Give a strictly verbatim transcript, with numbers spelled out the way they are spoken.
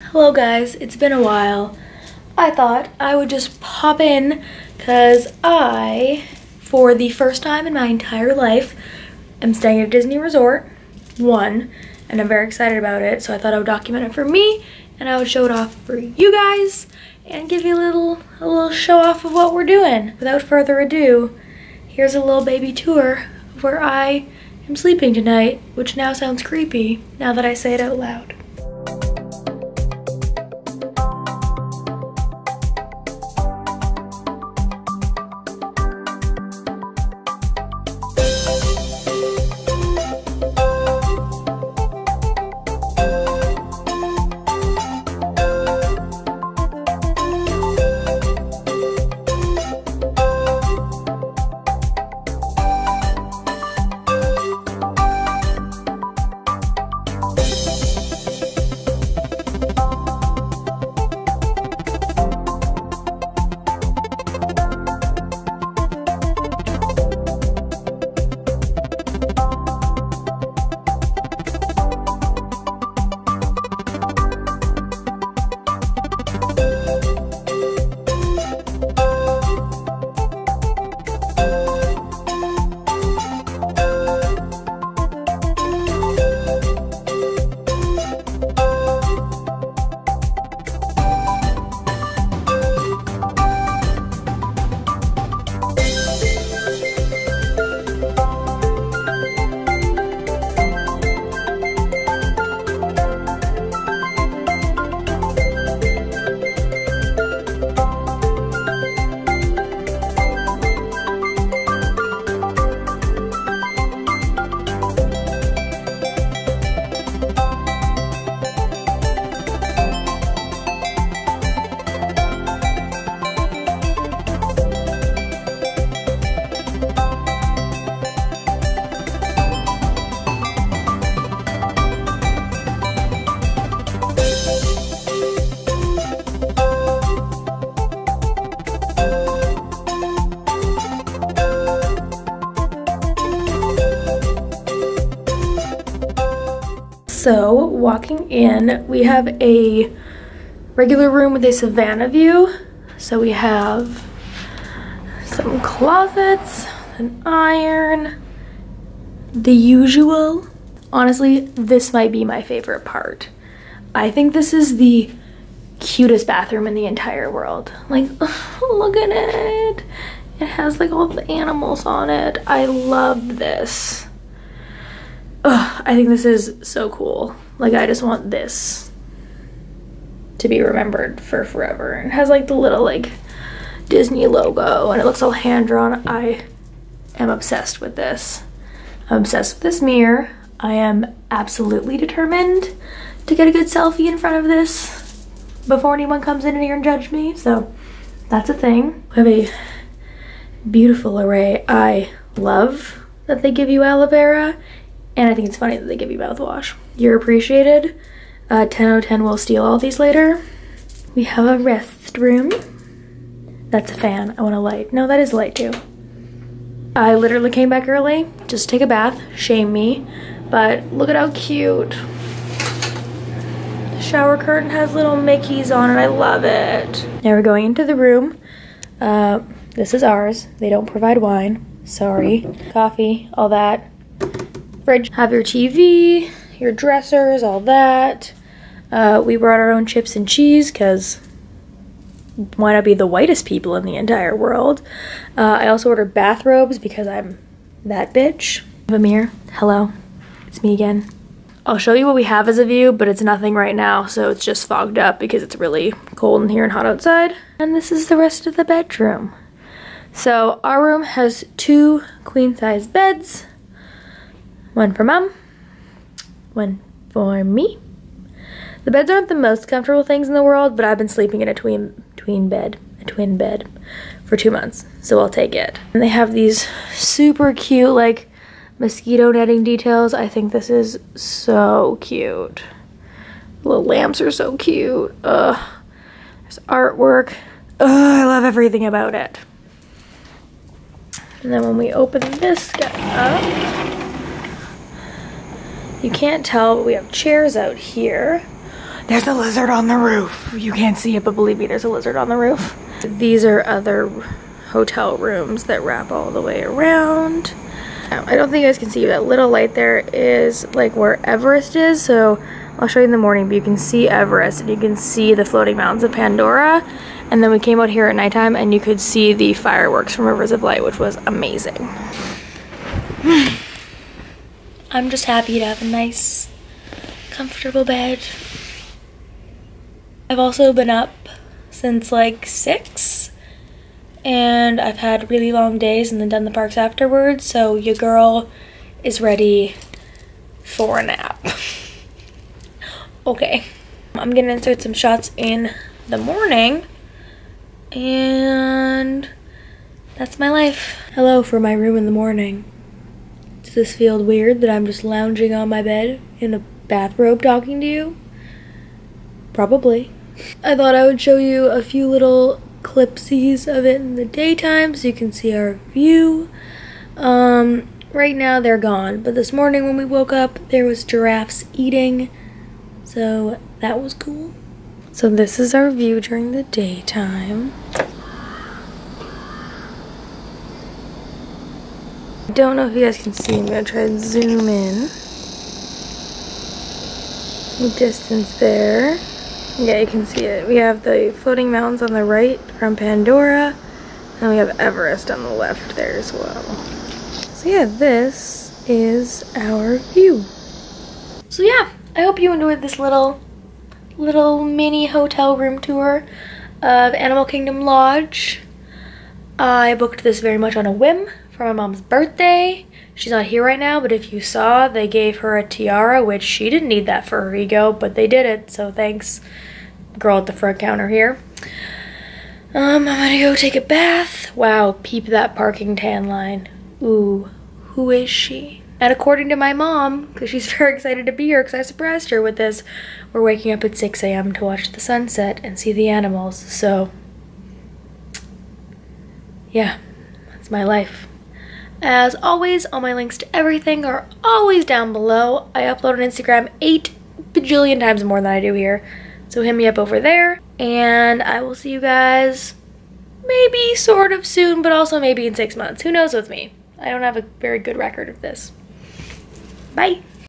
Hello guys, it's been a while. I thought I would just pop in because I, for the first time in my entire life, am staying at a Disney resort, one, and I'm very excited about it, so I thought I would document it for me and I would show it off for you guys and give you a little, a little show off of what we're doing. Without further ado, here's a little baby tour of where I am sleeping tonight, which now sounds creepy now that I say it out loud. So, walking in, we have a regular room with a savanna view. So we have some closets, an iron, the usual. Honestly, this might be my favorite part. I think this is the cutest bathroom in the entire world. Like, look at it. It has like all the animals on it. I love this. Ugh, I think this is so cool. Like, I just want this to be remembered for forever. It has like the little like Disney logo and it looks all hand drawn. I am obsessed with this. I'm obsessed with this mirror. I am absolutely determined to get a good selfie in front of this before anyone comes in here and judge me. So that's a thing. We have a beautiful array. I love that they give you aloe vera. And I think it's funny that they give you mouthwash. You're appreciated. Uh, ten out of ten will steal all these later. We have a rest room. That's a fan. I want a light. No, that is light too. I literally came back early just to take a bath. Shame me. But look at how cute. The shower curtain has little Mickeys on it. I love it. Now we're going into the room. Uh, this is ours. They don't provide wine. Sorry. Coffee, all that. Fridge. Have your T V, your dressers, all that. Uh, we brought our own chips and cheese because why not be the whitest people in the entire world? Uh, I also ordered bathrobes because I'm that bitch. I have a mirror. Hello, it's me again. I'll show you what we have as a view, but it's nothing right now, so it's just fogged up because it's really cold in here and hot outside. And this is the rest of the bedroom. So our room has two queen-size beds. One for mom, one for me. The beds aren't the most comfortable things in the world, but I've been sleeping in a tween, tween bed, a twin bed for two months, so I'll take it. And they have these super cute, like, mosquito netting details. I think this is so cute. The little lamps are so cute. Ugh. There's artwork. Ugh, I love everything about it. And then when we open this guy up, you can't tell, but we have chairs out here. There's a lizard on the roof. You can't see it, but believe me, there's a lizard on the roof. These are other hotel rooms that wrap all the way around. I don't think you guys can see that little light there is like where Everest is, so I'll show you in the morning, but you can see Everest and you can see the floating mountains of Pandora. And then we came out here at nighttime and you could see the fireworks from Rivers of Light, which was amazing. I'm just happy to have a nice, comfortable bed. I've also been up since like six, and I've had really long days and then done the parks afterwards, so your girl is ready for a nap. Okay, I'm gonna insert some shots in the morning, and that's my life. Hello for my room in the morning. Does this feel weird that I'm just lounging on my bed in a bathrobe talking to you? Probably. I thought I would show you a few little clipsies of it in the daytime so you can see our view. Um, right now they're gone, but this morning when we woke up there was giraffes eating, so that was cool. So this is our view during the daytime. I don't know if you guys can see. I'm gonna try and zoom in. The distance there. Yeah, you can see it. We have the floating mountains on the right from Pandora, and we have Everest on the left there as well. So yeah, this is our view. So yeah, I hope you enjoyed this little, little mini hotel room tour of Animal Kingdom Lodge. I booked this very much on a whim for my mom's birthday. She's not here right now, but if you saw, they gave her a tiara, which she didn't need that for her ego, but they did it, so thanks, girl at the front counter here. Um, I'm gonna go take a bath. Wow, peep that parking tan line. Ooh, who is she? And according to my mom, because she's very excited to be here because I surprised her with this, we're waking up at six A M to watch the sunset and see the animals, so yeah, that's my life. As always, all my links to everything are always down below. I upload on Instagram eight bajillion times more than I do here, so hit me up over there, and I will see you guys maybe sort of soon, but also maybe in six months. Who knows with me? I don't have a very good record of this. Bye!